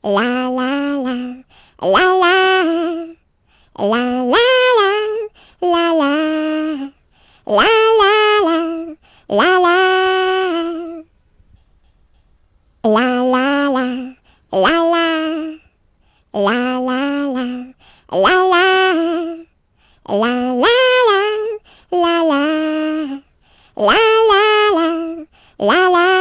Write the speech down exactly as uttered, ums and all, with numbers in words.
la la la, la la, la la la, la la, la la la, la la. La la la, la la, la la la, la la, la la la, la la, la la la, la la.